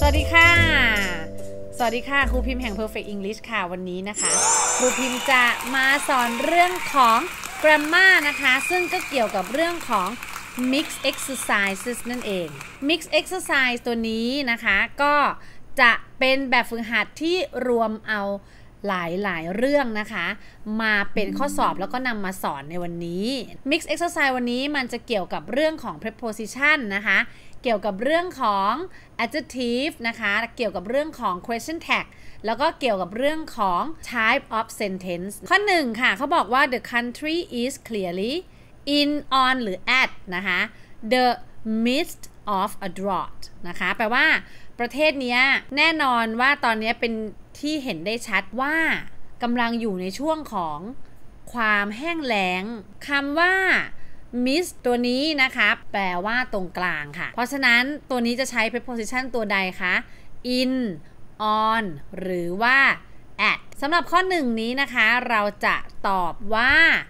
วัสดีค่ะสวัสดีค่ะครูพิมพ์แห่ง Perfect English ค่ะวันนี้นะคะครูพิมพ์จะมาสอนเรื่องของ grammar นะคะซึ่งก็เกี่ยวกับเรื่องของ mix exercises นั่นเอง mix exercise ตัวนี้นะคะก็จะเป็นแบบฝึกหัดที่รวมเอาหลายเรื่องนะคะมาเป็นข้อสอบแล้วก็นำมาสอนในวันนี้ mix exercise วันนี้มันจะเกี่ยวกับเรื่องของ preposition นะคะเกี่ยวกับเรื่องของ adjective นะคะเกี่ยวกับเรื่องของ question tag แล้วก็เกี่ยวกับเรื่องของ type of sentence ข้อ1ค่ะเขาบอกว่า the country is clearly in on หรือ at นะคะ the midst of a drought นะคะแปลว่าประเทศนี้แน่นอนว่าตอนนี้เป็นที่เห็นได้ชัดว่ากำลังอยู่ในช่วงของความแห้งแล้งคำว่า miss ตัวนี้นะคะแปลว่าตรงกลางค่ะเพราะฉะนั้นตัวนี้จะใช้ preposition ตัวใดคะ in on หรือว่า at สำหรับข้อ1นี้นะคะเราจะตอบว่า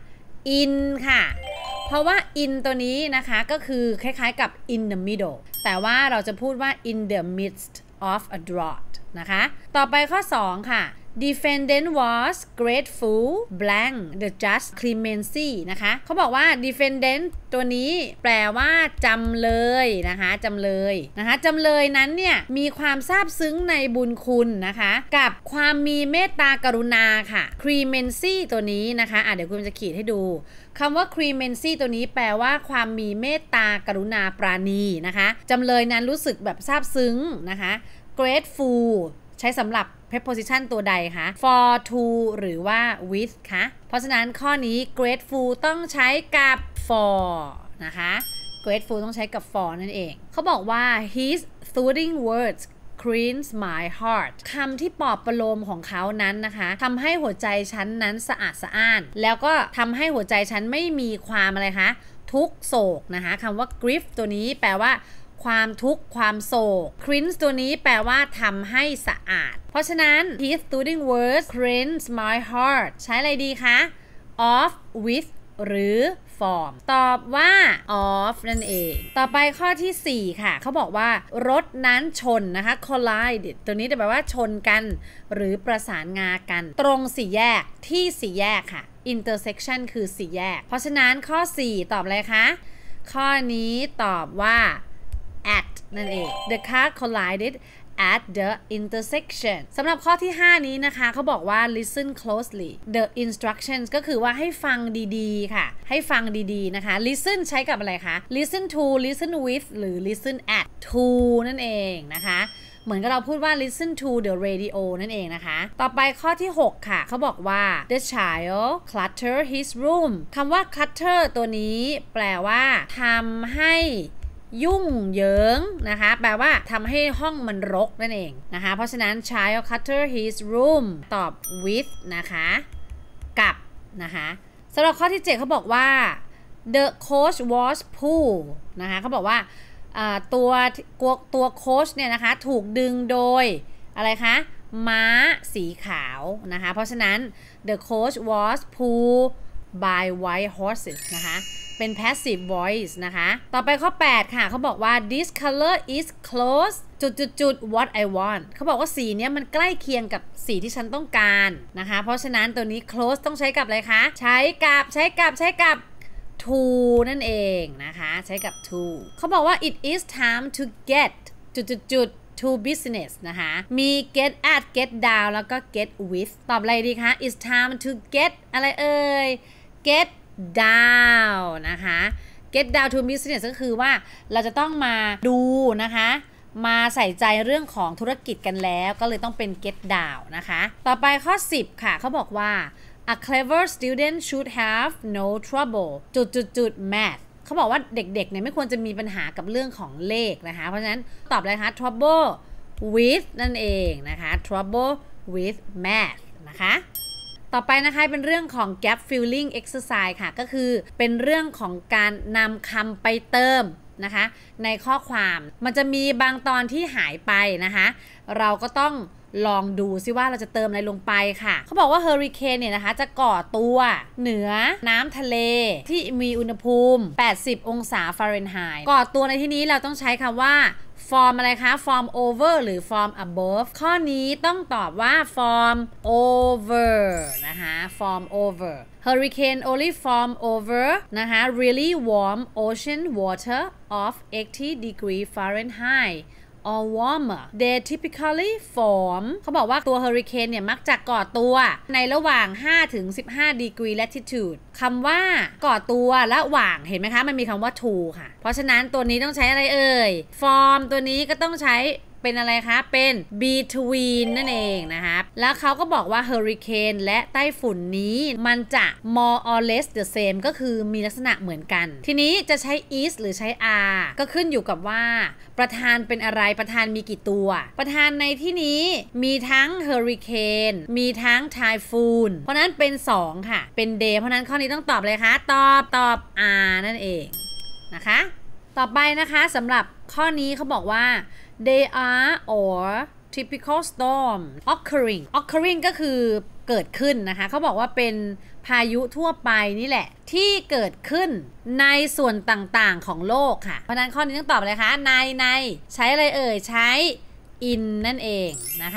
in ค่ะเพราะว่า in ตัวนี้นะคะก็คือคล้ายๆกับ in the middle แต่ว่าเราจะพูดว่า in the midst of a drought นะคะต่อไปข้อ2ค่ะ defendant was grateful blank the judge clemency นะคะเขาบอกว่า defendant ตัวนี้แปลว่าจำเลยนะคะจำเลยนั้นเนี่ยมีความซาบซึ้งในบุญคุณนะคะกับความมีเมตตากรุณาค่ะ clemency ตัวนี้นะคะเดี๋ยวคุณจะขีดให้ดูคำว่า clemency ตัวนี้แปลว่าความมีเมตตากรุณาปราณีนะคะจำเลยนั้นรู้สึกแบบซาบซึ้งนะคะ grateful ใช้สำหรับ preposition ตัวใดคะ for to หรือว่า with คะเพราะฉะนั้นข้อนี้ grateful ต้องใช้กับ for นะคะ grateful ต้องใช้กับ for นั่นเองเขาบอกว่า his soothing words cleans my heart คำที่ปลอบประโลมของเขานั้นนะคะทำให้หัวใจฉันนั้นสะอาดสะอ้านแล้วก็ทำให้หัวใจฉันไม่มีความอะไรคะทุกโศกนะคะคำว่า grief ตัวนี้แปลว่าความทุกข์ความโศก cleanse ตัวนี้แปลว่าทำให้สะอาดเพราะฉะนั้น his soothing words cleanse my heart ใช้อะไรดีคะ of with หรือ form ตอบว่า of นั่นเองต่อไปข้อที่4ค่ะเขาบอกว่ารถนั้นชนนะคะ collide ตัวนี้จะแปลว่าชนกันหรือประสานงากันตรงสี่แยกที่สี่แยกค่ะ intersection คือสี่แยกเพราะฉะนั้นข้อ4ตอบอะไรคะข้อนี้ตอบว่าat นั่นเอง the car collided at the intersection สำหรับข้อที่5นี้นะคะเขาบอกว่า listen closely the instructions ก็คือว่าให้ฟังดีๆค่ะให้ฟังดีๆนะคะ listen ใช้กับอะไรคะ listen to listen with หรือ listen at to นั่นเองนะคะเหมือนกับเราพูดว่า listen to the radio นั่นเองนะคะต่อไปข้อที่6ค่ะเขาบอกว่า the child clutter his room คำว่า clutter ตัวนี้แปลว่าทำให้ยุ่งเหยิงนะคะแปลว่าทำให้ห้องมันรกนั่นเองนะคะเพราะฉะนั้น child clutter his room ตอบ with นะคะกับนะคะสำหรับข้อที่7เขาบอกว่า the coach was pulled นะคะเขาบอกว่าตัวโค้ชเนี่ยนะคะถูกดึงโดยอะไรคะม้าสีขาวนะคะเพราะฉะนั้น the coach was pulled by white horses นะคะเป็น passive voice นะคะต่อไปข้อ8ค่ะเขาบอกว่า this color is close what I want เขาบอกว่าสีเนี้ยมันใกล้เคียงกับสีที่ฉันต้องการนะคะเพราะฉะนั้นตัวนี้ close ต้องใช้กับอะไรคะใช้กับ to นั่นเองนะคะใช้กับ to เขาบอกว่า it is time to get to business นะคะมี get at get down แล้วก็ get with ตอบอะไรดีคะ it's time to get อะไรเอ่ย get down นะคะ get down to business ก็คือว่าเราจะต้องมาดูนะคะมาใส่ใจเรื่องของธุรกิจกันแล้วก็เลยต้องเป็น get down นะคะต่อไปข้อ10ค่ะเขาบอกว่า a clever student should have no trouble math เขาบอกว่าเด็กๆเนี่ยไม่ควรจะมีปัญหากับเรื่องของเลขนะคะเพราะฉะนั้นตอบเลยคะ trouble with นั่นเองนะคะ trouble with math นะคะต่อไปนะคะเป็นเรื่องของ gap filling exercise ค่ะก็คือเป็นเรื่องของการนำคำไปเติมนะคะในข้อความมันจะมีบางตอนที่หายไปนะคะเราก็ต้องลองดูซิว่าเราจะเติมอะไรลงไปค่ะเขาบอกว่าเฮอริเคนเนี่ยนะคะจะก่อตัวเหนือน้ำทะเลที่มีอุณหภูมิ80องศาฟาเรนไฮต์ก่อตัวในที่นี้เราต้องใช้คำว่า form อะไรคะ form over หรือ form above ข้อนี้ต้องตอบว่า form over นะคะ form over Hurricane only form over นะคะ really warm ocean water of 80 degree Fahrenheit or warmer they typically form เขาบอกว่าตัวเฮอริเคนเนี่ยมักจะก่อตัวในระหว่าง5ถึง15 degree latitude คำว่าก่อตัวระหว่างเห็นไหมคะมันมีคำว่า to ค่ะเพราะฉะนั้นตัวนี้ต้องใช้อะไรเอ่ย form ตัวนี้ก็ต้องใช้เป็นอะไรคะเป็น between นั่นเองนะคะแล้วเขาก็บอกว่าเฮอริเคนและไต้ฝุ่นนี้มันจะ more or less the same ก็คือมีลักษณะเหมือนกันทีนี้จะใช้ is หรือใช้ are ก็ขึ้นอยู่กับว่าประธานเป็นอะไรประธานมีกี่ตัวประธานในที่นี้มีทั้งเฮอริเคนมีทั้งไทฟูนเพราะนั้นเป็น2ค่ะเป็น day เพราะนั้นข้อนี้ต้องตอบเลยคะตอบ are นั่นเองนะคะต่อไปนะคะสำหรับข้อนี้เขาบอกว่าthey are or typical storm occurring ก็คือเกิดขึ้นนะคะเขาบอกว่าเป็นพายุทั่วไปนี่แหละที่เกิดขึ้นในส่วนต่างๆของโลกค่ะเพราะนั้นข้อนี้ต้องตอบอะไรคะในใช้อะไรเอ่ยใช้ in นั่นเองนะคะ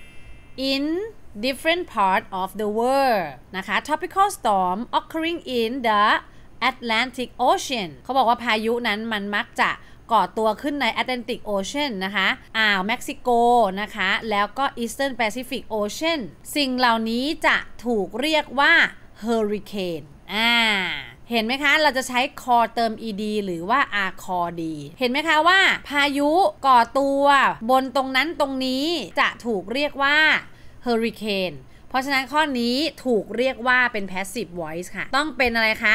in different part of the world นะคะ tropical storm occurring in the Atlantic Ocean เขาบอกว่าพายุนั้นมันมักจะก่อตัวขึ้นใน Atlantic Ocean นะคะอ่าวเม็กซิโกนะคะแล้วก็ Eastern Pacific Ocean สิ่งเหล่านี้จะถูกเรียกว่า Hurricane เห็นไหมคะเราจะใช้ core เติม ed หรือว่า are core d เห็นไหมคะว่าพายุก่อตัวบนตรงนั้นตรงนี้จะถูกเรียกว่า Hurricane เพราะฉะนั้นข้อนี้ถูกเรียกว่าเป็น passive voice ค่ะต้องเป็นอะไรคะ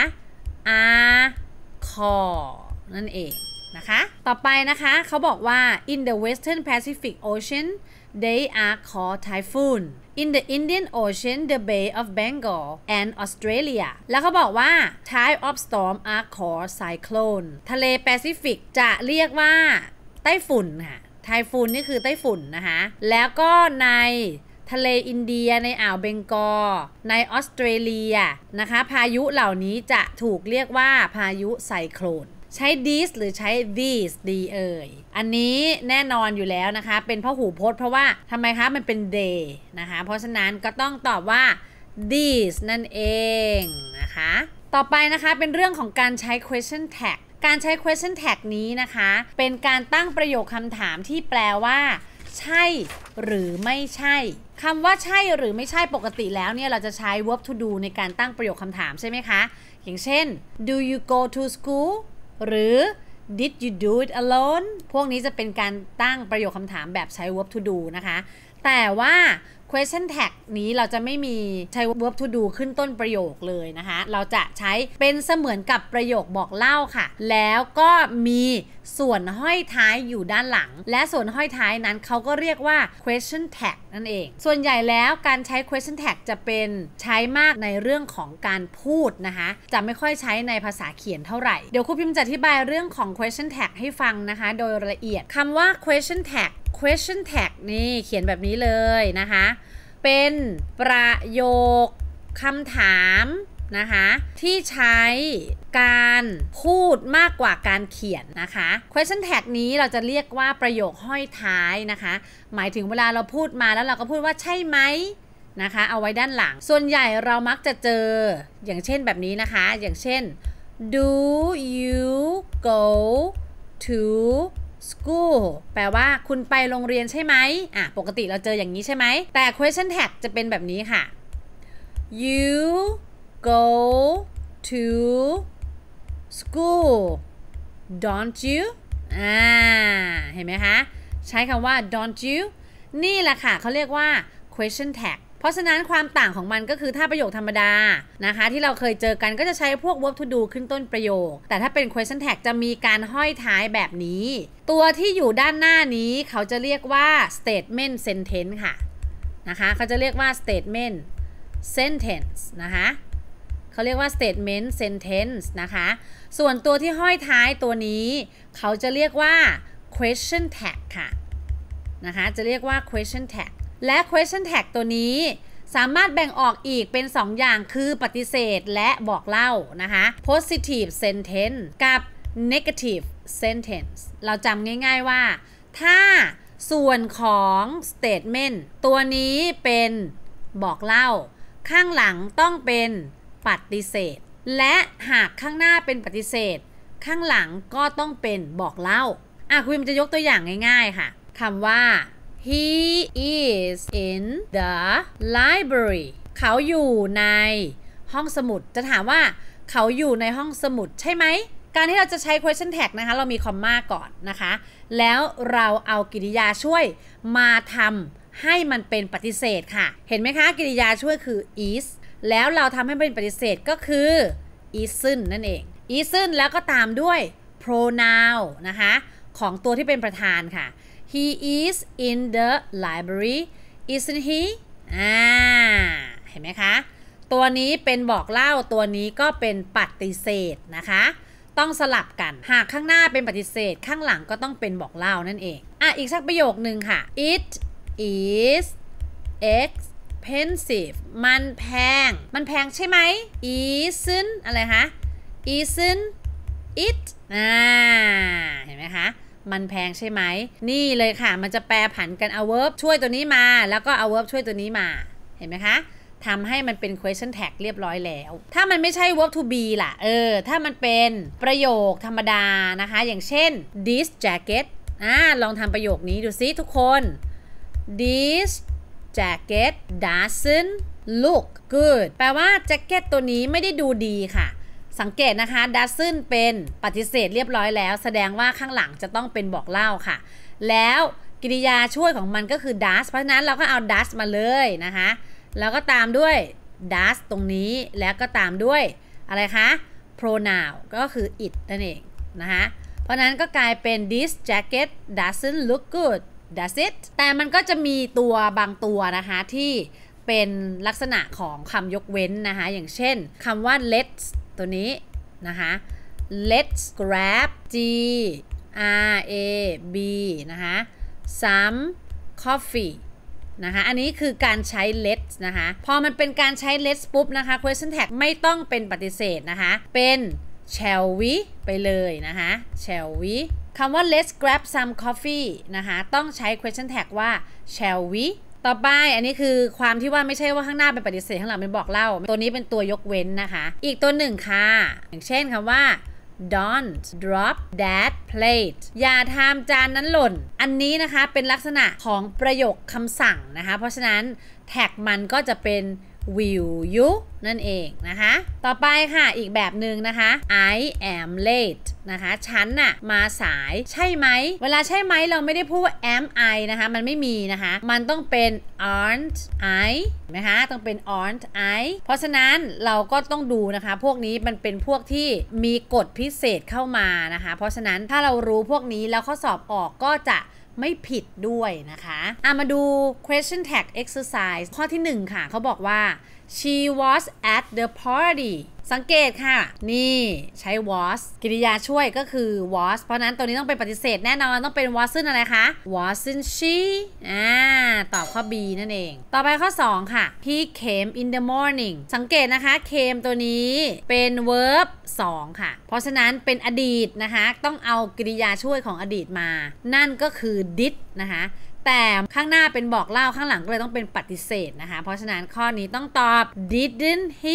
are core นั่นเองนะคะต่อไปนะคะเขาบอกว่า in the Western Pacific Ocean they are called typhoon in the Indian Ocean the Bay of Bengal and Australia แล้วเขาบอกว่า type of storm are called cyclone ทะเลแปซิฟิกจะเรียกว่าไต้ฝุ่นค่ะไทฟูนนี่คือไต้ฝุ่นนะคะแล้วก็ในทะเลอินเดียในอ่าวเบงกอลในออสเตรเลียนะคะพายุเหล่านี้จะถูกเรียกว่าพายุไซโคลนใช้ this หรือใช้ these ดีเอ่ยอันนี้แน่นอนอยู่แล้วนะคะเป็นพหูพจน์เพราะว่าทำไมคะมันเป็น they นะคะเพราะฉะนั้นก็ต้องตอบว่า these นั่นเองนะคะต่อไปนะคะเป็นเรื่องของการใช้ question tag การใช้ question tag นี้นะคะเป็นการตั้งประโยคคำถามที่แปลว่าใช่หรือไม่ใช่คำว่าใช่หรือไม่ใช่ปกติแล้วเนี่ยเราจะใช้ verb to do ในการตั้งประโยคคำถามใช่ไหมคะอย่างเช่น do you go to schoolหรือ did you do it alone พวกนี้จะเป็นการตั้งประโยคคำถามแบบใช้ verb to do นะคะแต่ว่า question tag นี้เราจะไม่มีใช้ verb to do ขึ้นต้นประโยคเลยนะคะเราจะใช้เป็นเสมือนกับประโยคบอกเล่าค่ะแล้วก็มีส่วนห้อยท้ายอยู่ด้านหลังและส่วนห้อยท้ายนั้นเขาก็เรียกว่า question tag นั่นเองส่วนใหญ่แล้วการใช้ question tag จะเป็นใช้มากในเรื่องของการพูดนะคะจะไม่ค่อยใช้ในภาษาเขียนเท่าไหร่เดี๋ยวครูพิมพ์จะอธิบายเรื่องของ question tag ให้ฟังนะคะโดยละเอียดคำว่า question tag นี่เขียนแบบนี้เลยนะคะเป็นประโยคคำถามนะคะที่ใช้การพูดมากกว่าการเขียนนะคะ question tag นี้เราจะเรียกว่าประโยคห้อยท้ายนะคะหมายถึงเวลาเราพูดมาแล้วเราก็พูดว่าใช่ไหมนะคะเอาไว้ด้านหลังส่วนใหญ่เรามักจะเจออย่างเช่นแบบนี้นะคะอย่างเช่น do you go to school แปลว่าคุณไปโรงเรียนใช่ไหมปกติเราเจออย่างนี้ใช่ไหมแต่ question tag จะเป็นแบบนี้ค่ะ you go to school don't you เห็นไหมคะใช้คำว่า don't you นี่แหละค่ะเขาเรียกว่า question tag เพราะฉะนั้นความต่างของมันก็คือถ้าประโยคธรรมดานะคะที่เราเคยเจอกันก็จะใช้พวก verb to do ขึ้นต้นประโยคแต่ถ้าเป็น question tag จะมีการห้อยท้ายแบบนี้ตัวที่อยู่ด้านหน้านี้เขาจะเรียกว่า statement sentence ค่ะนะคะเขาจะเรียกว่า statement sentence นะคะเขาเรียกว่า statement sentence นะคะส่วนตัวที่ห้อยท้ายตัวนี้เขาจะเรียกว่า question tag ค่ะนะคะจะเรียกว่า question tag และ question tag ตัวนี้สามารถแบ่งออกอีกเป็น2อย่างคือปฏิเสธและบอกเล่านะคะ positive sentence กับ negative sentence เราจำง่ายๆว่าถ้าส่วนของ statement ตัวนี้เป็นบอกเล่าข้างหลังต้องเป็นปฏิเสธและหากข้างหน้าเป็นปฏิเสธข้างหลังก็ต้องเป็นบอกเล่าคุณจะยกตัวอย่างง่ายๆค่ะคำว่า he is in the library เขาอยู่ในห้องสมุดจะถามว่าเขาอยู่ในห้องสมุดใช่ไหมการที่เราจะใช้ question tag นะคะเรามีคอมมาก่อนนะคะแล้วเราเอากริยาช่วยมาทำให้มันเป็นปฏิเสธค่ะเห็นไหมคะกริยาช่วยคือ is แล้วเราทำให้เป็นปฏิเสธก็คือ isn't นั่นเอง isn't แล้วก็ตามด้วย pronoun นะคะของตัวที่เป็นประธานค่ะ he is in the library isn't he เห็นไหมคะตัวนี้เป็นบอกเล่าตัวนี้ก็เป็นปฏิเสธนะคะต้องสลับกันหากข้างหน้าเป็นปฏิเสธข้างหลังก็ต้องเป็นบอกเล่านั่นเองอีกสักประโยคนึงค่ะ it is expensive มันแพงใช่ไหม isn't อะไรคะ isn't it เห็นไหมคะมันแพงใช่ไหมนี่เลยค่ะมันจะแปรผันกันเอา verb ช่วยตัวนี้มาแล้วก็เอา verb ช่วยตัวนี้มาเห็นไหมคะทำให้มันเป็น question tag เรียบร้อยแล้วถ้ามันไม่ใช่ verb to be ล่ะถ้ามันเป็นประโยคธรรมดานะคะอย่างเช่น this jacket ลองทำประโยคนี้ดูซิทุกคน this jacket doesn't look good แปลว่าแจ็คเก็ตตัวนี้ไม่ได้ดูดีค่ะสังเกตนะคะ doesn't เป็นปฏิเสธเรียบร้อยแล้วแสดงว่าข้างหลังจะต้องเป็นบอกเล่าค่ะแล้วกริยาช่วยของมันก็คือ does เพราะฉะนั้นเราก็เอา does มาเลยนะคะแล้วก็ตามด้วย does ตรงนี้แล้วก็ตามด้วยอะไรคะ pronoun ก็คือ it นั่นเองนะคะเพราะนั้นก็กลายเป็น this jacket doesn't look good does it แต่มันก็จะมีตัวบางตัวนะคะที่เป็นลักษณะของคำยกเว้นนะคะอย่างเช่นคำว่า let's ตัวนี้นะคะ let's grab G R A B นะคะ some coffee นะคะอันนี้คือการใช้ let's นะคะพอมันเป็นการใช้ let's ปุ๊บนะคะ question tag ไม่ต้องเป็นปฏิเสธนะคะเป็น shall we ไปเลยนะคะ shall we คำว่า let's grab some coffee นะคะต้องใช้ question tag ว่า shall we ต่อไปอันนี้คือความที่ว่าไม่ใช่ว่าข้างหน้าเป็นปฏิเสธข้างหลังเป็นบอกเล่าตัวนี้เป็นตัวยกเว้นนะคะอีกตัวหนึ่งค่ะอย่างเช่นคำว่า don't drop that plate อย่าทำจานนั้นหล่นอันนี้นะคะเป็นลักษณะของประโยคคำสั่งนะคะเพราะฉะนั้นแท็กมันก็จะเป็น will you นั่นเองนะคะต่อไปค่ะอีกแบบหนึ่งนะคะ I am late นะคะฉันน่ะมาสายใช่ไหมเวลาใช่ไหมเราไม่ได้พูดว่า am I นะคะมันไม่มีนะคะมันต้องเป็น aren't I นะคะต้องเป็น aren't I เพราะฉะนั้นเราก็ต้องดูนะคะพวกนี้มันเป็นพวกที่มีกฎพิเศษเข้ามานะคะเพราะฉะนั้นถ้าเรารู้พวกนี้แล้วข้อสอบออกก็จะไม่ผิดด้วยนะคะมาดู question tag exercise ข้อที่1ค่ะเขาบอกว่า she was at the party สังเกตค่ะนี่ใช้ was กริยาช่วยก็คือ was เพราะนั้นตัวนี้ต้องเป็นปฏิเสธแน่นอนต้องเป็น wasn't อะไรคะ wasn't she ตอบข้อ B นั่นเองต่อไปข้อ2ค่ะ he came in the morning สังเกตนะคะ came ตัวนี้เป็น verb 2ค่ะเพราะฉะนั้นเป็นอดีตนะคะต้องเอากริยาช่วยของอดีตมานั่นก็คือ did นะคะแต่ข้างหน้าเป็นบอกเล่าข้างหลังก็เลยต้องเป็นปฏิเสธนะคะเพราะฉะนั้นข้อนี้ต้องตอบ didn't he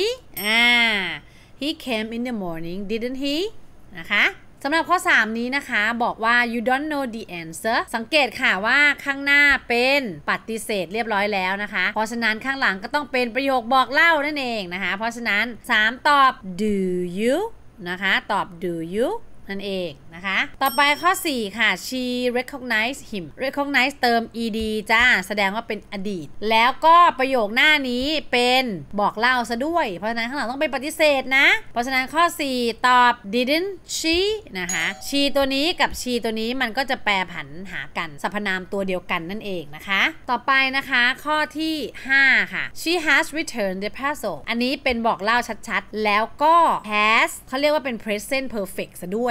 he came in the morning didn't he นะคะสำหรับข้อ3นี้นะคะบอกว่า you don't know the answer สังเกตค่ะว่าข้างหน้าเป็นปฏิเสธเรียบร้อยแล้วนะคะเพราะฉะนั้นข้างหลังก็ต้องเป็นประโยคบอกเล่านั่นเองนะคะเพราะฉะนั้น3ตอบ do you นะคะตอบ do youนั่นเองนะคะต่อไปข้อ4ค่ะ she recognized him recognize เติม ed จ้าแสดงว่าเป็นอดีตแล้วก็ประโยคหน้านี้เป็นบอกเล่าซะด้วยเพราะฉะนั้นข้างหลังต้องเป็นปฏิเสธนะเพราะฉะนั้นข้อ4ตอบ didn't she นะคะ she ตัวนี้กับ she ตัวนี้มันก็จะแปรผันหากันสรรพนามตัวเดียวกันนั่นเองนะคะต่อไปนะคะข้อที่5ค่ะ she has returned the parcel อันนี้เป็นบอกเล่าชัดๆแล้วก็ has เขาเรียกว่าเป็น present perfect ซะด้วย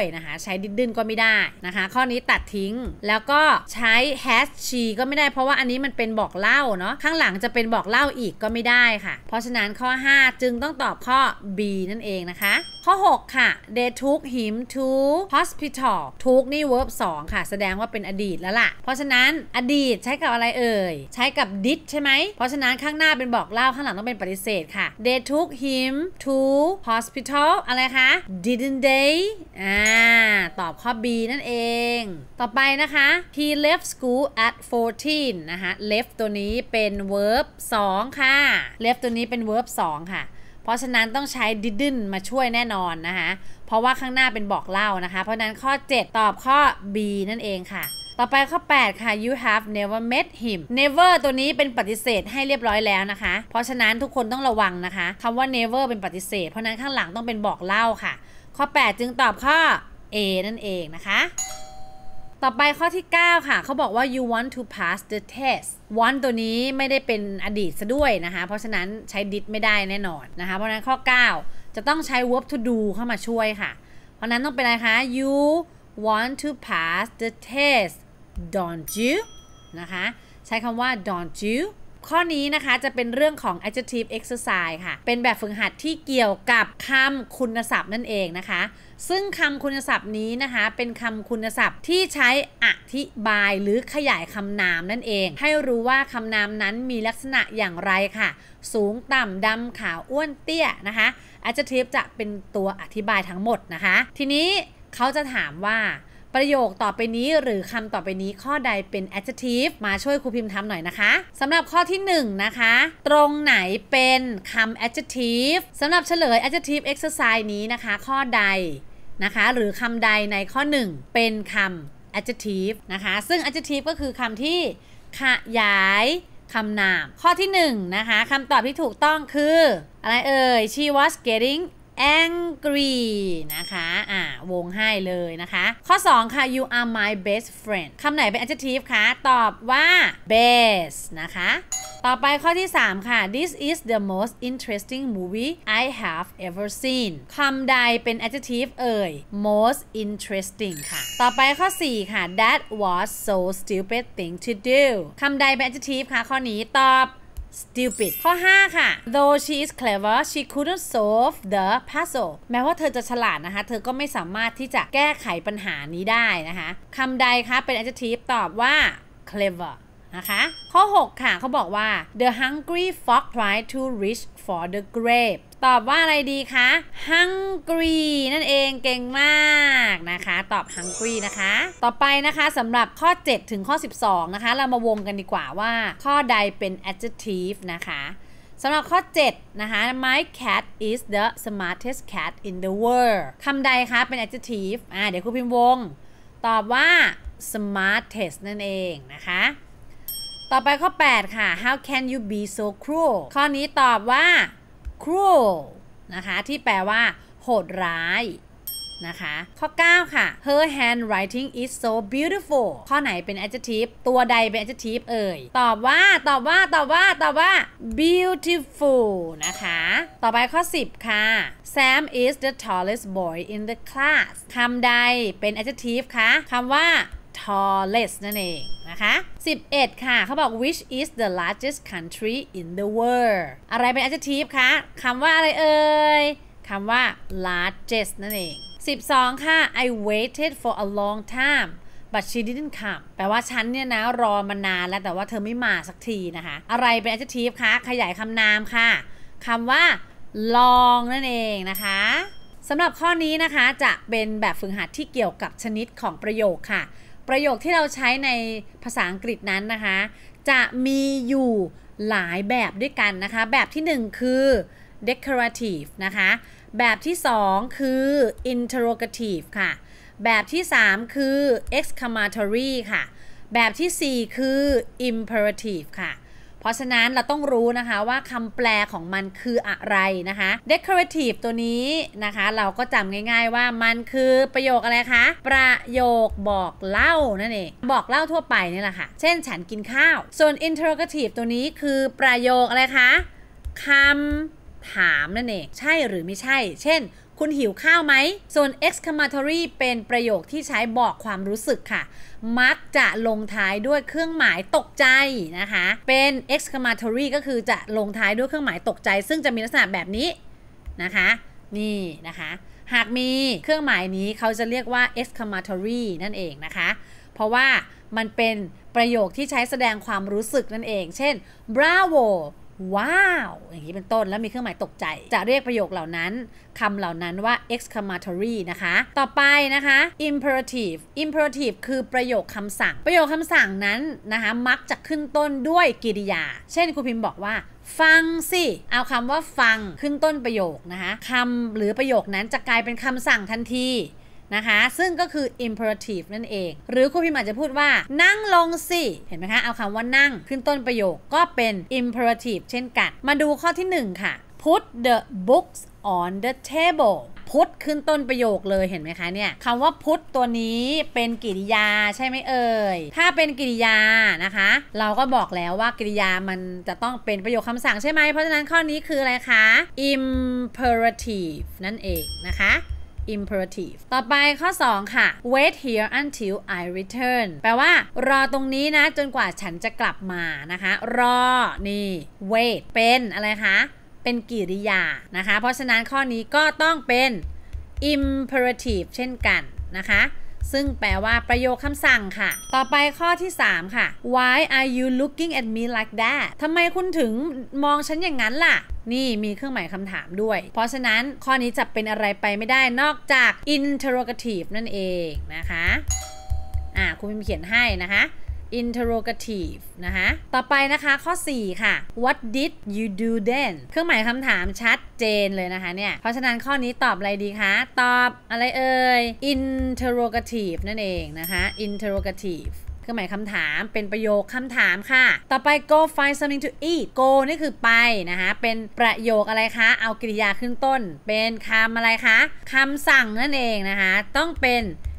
นะคะใช้ didn't ก็ไม่ได้นะคะข้อนี้ตัดทิ้งแล้วก็ใช้ has she ก็ไม่ได้เพราะว่าอันนี้มันเป็นบอกเล่าเนาะข้างหลังจะเป็นบอกเล่าอีกก็ไม่ได้ค่ะเพราะฉะนั้นข้อ5จึงต้องตอบข้อ B นั่นเองนะคะข้อ6ค่ะ they took him to hospital took นี่ verb 2ค่ะแสดงว่าเป็นอดีตแล้วล่ะเพราะฉะนั้นอดีตใช้กับอะไรเอ่ยใช้กับ did ใช่ไหมเพราะฉะนั้นข้างหน้าเป็นบอกเล่าข้างหลังต้องเป็นปฏิเสธค่ะ they took him to hospital อะไรคะ didn't they ตอบข้อ B นั่นเองต่อไปนะคะ he left school at 14นะคะ left ตัวนี้เป็น verb 2ค่ะ left ตัวนี้เป็น verb 2ค่ะเพราะฉะนั้นต้องใช้ didn't มาช่วยแน่นอนนะคะเพราะว่าข้างหน้าเป็นบอกเล่านะคะเพราะนั้นข้อ7ตอบข้อ B นั่นเองค่ะต่อไปข้อ8ค่ะ you have never met him never ตัวนี้เป็นปฏิเสธให้เรียบร้อยแล้วนะคะเพราะฉะนั้นทุกคนต้องระวังนะคะคำว่า never เป็นปฏิเสธเพราะนั้นข้างหลังต้องเป็นบอกเล่าค่ะข้อ8จึงตอบข้อ A นั่นเองนะคะต่อไปข้อที่9ค่ะเขาบอกว่า you want to pass the test want ตัวนี้ไม่ได้เป็นอดีตซะด้วยนะคะเพราะฉะนั้นใช้ did ไม่ได้แน่นอนนะคะเพราะฉะนั้นข้อ9จะต้องใช้ verb to do เข้ามาช่วยค่ะเพราะนั้นต้องเป็นอะไรคะ you want to pass the test don't you นะคะใช้คำว่า don't you ข้อนี้นะคะจะเป็นเรื่องของ adjective exercise ค่ะเป็นแบบฝึกหัดที่เกี่ยวกับคำคุณศัพท์นั่นเองนะคะซึ่งคำคุณศัพท์นี้นะคะเป็นคำคุณศัพท์ที่ใช้อธิบายหรือขยายคำนามนั่นเองให้รู้ว่าคำนามนั้นมีลักษณะอย่างไรค่ะสูงต่ำดำขาวอ้วนเตี้ยนะคะ adjective จะเป็นตัวอธิบายทั้งหมดนะคะทีนี้เขาจะถามว่าประโยคต่อไปนี้หรือคำต่อไปนี้ข้อใดเป็น adjective มาช่วยครูพิมพ์ทำหน่อยนะคะสำหรับข้อที่1นะคะตรงไหนเป็นคำ adjective สำหรับเฉลย adjective exercise นี้นะคะข้อใดนะคะหรือคำใดในข้อ1เป็นคำ adjective นะคะซึ่ง adjective ก็คือคำที่ขยายคำนามข้อที่1นะคะคำตอบที่ถูกต้องคืออะไรเอ่ย she was getting angry นะคะวงให้เลยนะคะข้อ2ค่ะ you are my best friend คำไหนเป็น adjective คะตอบว่า best นะคะต่อไปข้อที่3ค่ะ this is the most interesting movie I have ever seen คำใดเป็น adjective เอ่ย most interesting ค่ะต่อไปข้อ4ค่ะ that was so stupid thing to do คำใดเป็น adjective คะข้อนี้ตอบstupid ข้อ5ค่ะ though she is clever she couldn't solve the puzzle แม้ว่าเธอจะฉลาดนะคะเธอก็ไม่สามารถที่จะแก้ไขปัญหานี้ได้นะคะคำใดคะเป็น adjective ตอบว่า clever นะคะข้อ6ค่ะเขาบอกว่า the hungry fox tried to reach for the grape ตอบว่าอะไรดีคะ hungry นั่นเองเก่งมากนะคะตอบ hungry นะคะต่อไปนะคะสำหรับข้อ7ถึงข้อ12นะคะเรามาวงกันดีกว่าว่าข้อใดเป็น adjective นะคะสำหรับข้อ7นะคะ my cat is the smartest cat in the world คำใดคะเป็น adjective เดี๋ยวครูพิมพ์วงตอบว่า smartest นั่นเองนะคะต่อไปข้อ8ค่ะ how can you be so cruel ข้อนี้ตอบว่า cruel นะคะที่แปลว่าโหดร้ายนะคะข้อ9ค่ะ her handwriting is so beautiful ข้อไหนเป็น adjective ตัวใดเป็น adjective เอ่ยตอบว่า beautiful นะคะต่อไปข้อ10ค่ะ Sam is the tallest boy in the class คำใดเป็น adjective คะคำว่าtallest นั่นเองนะคะ11ค่ะเขาบอก which is the largest country in the world อะไรเป็น adjective คะคำว่าอะไรเอ่ยคำว่า largest นั่นเอง12ค่ะ I waited for a long time but she didn't come แปลว่าฉันเนี่ยนะรอมานานแล้วแต่ว่าเธอไม่มาสักทีนะคะอะไรเป็น adjective คะขยายคำนามค่ะคำว่า long นั่นเองนะคะสำหรับข้อนี้นะคะจะเป็นแบบฝึกหัดที่เกี่ยวกับชนิดของประโยคค่ะประโยคที่เราใช้ในภาษาอังกฤษนั้นนะคะจะมีอยู่หลายแบบด้วยกันนะคะแบบที่1คือ declarative นะคะแบบที่2คือ interrogative ค่ะแบบที่3คือ exclamatory ค่ะแบบที่4คือ imperative ค่ะเพราะฉะนั้นเราต้องรู้นะคะว่าคำแปลของมันคืออะไรนะคะ declarative ตัวนี้นะคะเราก็จำง่ายๆว่ามันคือประโยคอะไรคะประโยคบอกเล่านั่นเองบอกเล่าทั่วไปนี่แหละค่ะเช่นฉันกินข้าวส่วน interrogative ตัวนี้คือประโยคอะไรคะคำถามนั่นเองใช่หรือไม่ใช่เช่นคุณหิวข้าวไหมส่วน exclamatory เป็นประโยคที่ใช้บอกความรู้สึกค่ะมักจะลงท้ายด้วยเครื่องหมายตกใจนะคะเป็น exclamatory ก็คือจะลงท้ายด้วยเครื่องหมายตกใจซึ่งจะมีลักษณะแบบนี้นะคะนี่นะคะหากมีเครื่องหมายนี้เขาจะเรียกว่า exclamatory นั่นเองนะคะเพราะว่ามันเป็นประโยคที่ใช้แสดงความรู้สึกนั่นเองเช่น bravo ว้าวอย่างนี้เป็นต้นแล้วมีเครื่องหมายตกใจจะเรียกประโยคเหล่านั้นคำเหล่านั้นว่า exclamatory นะคะต่อไปนะคะ imperative คือประโยคคำสั่งประโยคคำสั่งนั้นนะคะมักจะขึ้นต้นด้วยกริยาเช่นครูพิมพ์บอกว่าฟังสิเอาคำว่าฟังขึ้นต้นประโยคนะคะคำหรือประโยคนั้นจะกลายเป็นคำสั่งทันทีนะคะซึ่งก็คือ imperative นั่นเองหรือครูพิมพ์อาจจะพูดว่านั่งลงสิเห็นไหมคะเอาคำว่านั่งขึ้นต้นประโยคก็เป็น imperative เช่นกันมาดูข้อที่1ค่ะ put the books on the table put ขึ้นต้นประโยคเลยเห็นไหมคะเนี่ยคำว่า put ตัวนี้เป็นกริยาใช่ไหมเอ่ยถ้าเป็นกริยานะคะเราก็บอกแล้วว่ากริยามันจะต้องเป็นประโยคคำสั่งใช่ไหมเพราะฉะนั้นข้อนี้คืออะไรคะ imperative นั่นเองนะคะ imperative ต่อไปข้อ2ค่ะ wait here until I return แปลว่ารอตรงนี้นะจนกว่าฉันจะกลับมานะคะรอนี่ wait เป็นอะไรคะเป็นกริยานะคะเพราะฉะนั้นข้อนี้ก็ต้องเป็น imperative เช่นกันนะคะซึ่งแปลว่าประโยคคำสั่งค่ะต่อไปข้อที่3ค่ะ Why are you looking at me like that ทำไมคุณถึงมองฉันอย่างนั้นล่ะนี่มีเครื่องหมายคำถามด้วยเพราะฉะนั้นข้อนี้จะเป็นอะไรไปไม่ได้นอกจาก interrogative นั่นเองนะคะคุณพิมพ์เขียนให้นะคะ interrogative นะคะต่อไปนะคะข้อ4ค่ะ What did you do then เครื่องหมายคำถามชัดเจนเลยนะคะเนี่ยเพราะฉะนั้นข้อนี้ตอบอะไรดีคะตอบอะไรเอ่ย interrogative นั่นเองนะคะ interrogative เครื่องหมายคำถามเป็นประโยคคำถามค่ะต่อไป go find something to eat go นี่คือไปนะคะเป็นประโยคอะไรคะเอากริยาขึ้นต้นเป็นคำอะไรคะคำสั่งนั่นเองนะคะต้องเป็น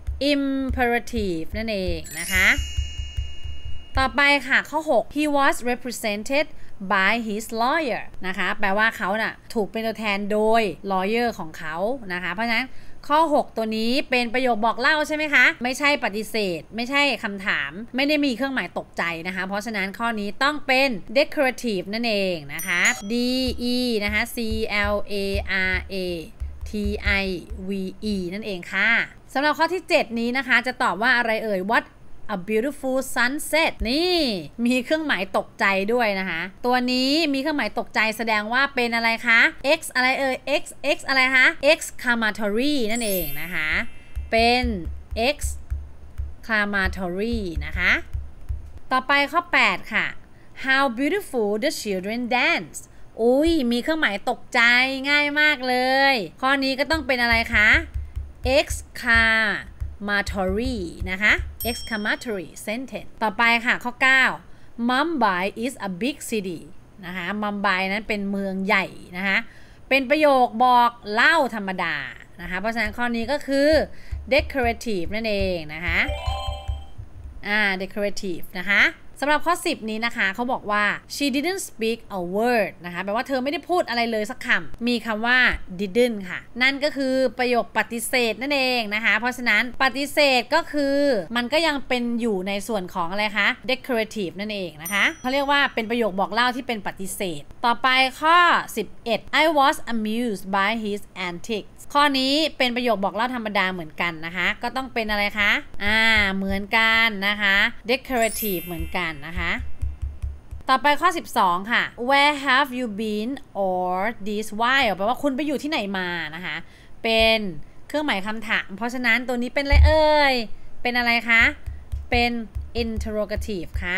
imperative นั่นเองนะคะต่อไปค่ะข้อ6 he was represented by his lawyer นะคะแปลว่าเขาน่ะถูกเป็นตัวแทนโดย lawyer ของเขานะคะเพราะฉะนั้นข้อ6ตัวนี้เป็นประโยคบอกเล่าใช่ไหมคะไม่ใช่ปฏิเสธไม่ใช่คำถามไม่ได้มีเครื่องหมายตกใจนะคะเพราะฉะนั้นข้อนี้ต้องเป็น decorative นั่นเองนะคะ D E นะคะ C L A R A T I V E นั่นเองค่ะสำหรับข้อที่7นี้นะคะจะตอบว่าอะไรเอ่ย what a beautiful sunset นี่มีเครื่องหมายตกใจด้วยนะคะตัวนี้มีเครื่องหมายตกใจแสดงว่าเป็นอะไรคะ x อะไรเอ่ย x อะไรคะ exclamatory นั่นเองนะคะเป็น exclamatory นะคะต่อไปข้อ8ค่ะ how beautiful the children dance อุ้ยมีเครื่องหมายตกใจง่ายมากเลยข้อนี้ก็ต้องเป็นอะไรคะ exclamatory นะคะ exclamatory sentence ต่อไปค่ะข้อ9 Mumbai is a big city นะคะมัมไบนั้นเป็นเมืองใหญ่นะคะเป็นประโยคบอกเล่าธรรมดานะคะเพราะฉะนั้นข้อนี้ก็คือ decorative นั่นเองนะคะdecorative นะคะสำหรับข้อ10นี้นะคะเขาบอกว่า she didn't speak a word นะคะแปลว่าเธอไม่ได้พูดอะไรเลยสักคำมีคำว่า didn't ค่ะนั่นก็คือประโยคปฏิเสธนั่นเองนะคะเพราะฉะนั้นปฏิเสธก็คือมันก็ยังเป็นอยู่ในส่วนของอะไรคะ decorative นั่นเองนะคะเขาเรียกว่าเป็นประโยคบอกเล่าที่เป็นปฏิเสธต่อไปข้อ11 I was amused by his antics ข้อนี้เป็นประโยคบอกเล่าธรรมดาเหมือนกันนะคะก็ต้องเป็นอะไรคะเหมือนกันนะคะ decorative เหมือนกันนะคะต่อไปข้อ12ค่ะ where have you been or this while แปลว่าคุณไปอยู่ที่ไหนมานะคะเป็นเครื่องหมายคำถามเพราะฉะนั้นตัวนี้เป็นอะไรเอ่ยเป็นอะไรคะเป็น interrogative ค่ะ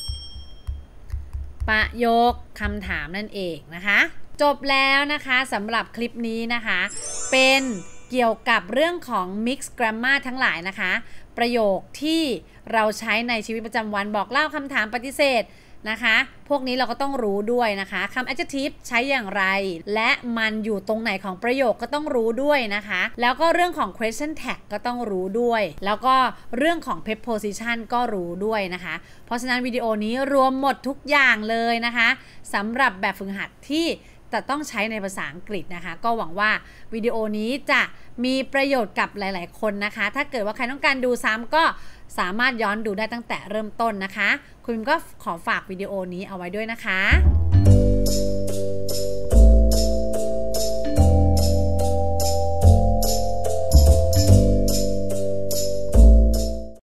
ประโยคคำถามนั่นเองนะคะจบแล้วนะคะสำหรับคลิปนี้นะคะเป็นเกี่ยวกับเรื่องของ mixed grammar ทั้งหลายนะคะประโยคที่เราใช้ในชีวิตประจำวันบอกเล่าคำถามปฏิเสธนะคะพวกนี้เราก็ต้องรู้ด้วยนะคะคำ adjective ใช้อย่างไรและมันอยู่ตรงไหนของประโยคก็ต้องรู้ด้วยนะคะแล้วก็เรื่องของ question tag ก็ต้องรู้ด้วยแล้วก็เรื่องของ preposition ก็รู้ด้วยนะคะเพราะฉะนั้นวิดีโอนี้รวมหมดทุกอย่างเลยนะคะสำหรับแบบฝึกหัดที่แต่ต้องใช้ในภาษาอังกฤษนะคะก็หวังว่าวิดีโอนี้จะมีประโยชน์กับหลายๆคนนะคะถ้าเกิดว่าใครต้องการดูซ้ำก็สามารถย้อนดูได้ตั้งแต่เริ่มต้นนะคะคุณก็ขอฝากวิดีโอนี้เอาไว้ด้วยนะคะ